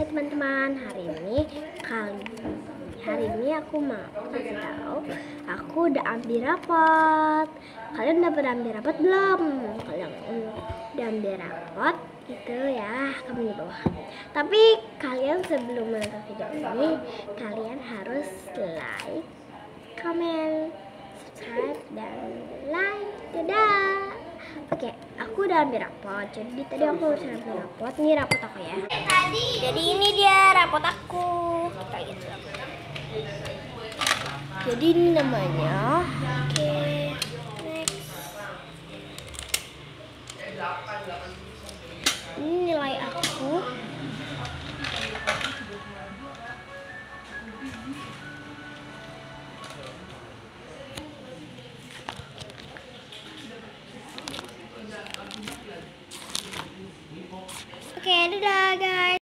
Hai teman-teman, hari ini aku mau kasih tahu aku udah ambil rapot. Kalian udah pada ambil rapot belum? Kalau udah ambil rapot itu ya kamu di bawah. Tapi kalian sebelum menonton video ini kalian harus like, comment, subscribe dan like. Dadah. Oke, aku udah ambil rapot. Jadi tadi aku harus ambil rapot. Ini rapot aku ya. Jadi ini dia rapot aku. Kita gitu. Jadi ini namanya. Oke, next. Ini nilai aku.